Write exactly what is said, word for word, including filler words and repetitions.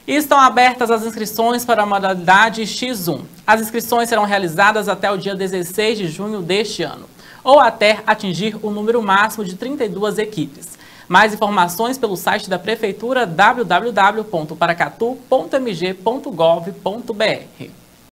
E estão abertas as inscrições para a modalidade X um. As inscrições serão realizadas até o dia dezesseis de junho deste ano, ou até atingir o número máximo de trinta e duas equipes. Mais informações pelo site da Prefeitura w w w ponto paracatu ponto m g ponto gov ponto b r.